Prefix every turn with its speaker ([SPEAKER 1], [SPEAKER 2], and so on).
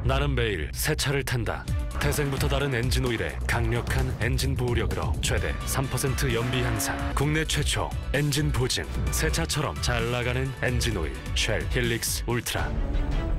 [SPEAKER 1] 나는 매일 새 차를 탄다. 태생부터 다른 엔진 오일에 강력한 엔진 보호력으로 최대 3% 연비 향상. 국내 최초 엔진 보증. 새 차처럼 잘 나가는 엔진 오일. 쉘 힐릭스 울트라.